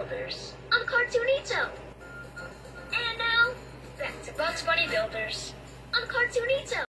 Builders on Cartoonito. And now, back to Bugs Bunny Builders on Cartoonito.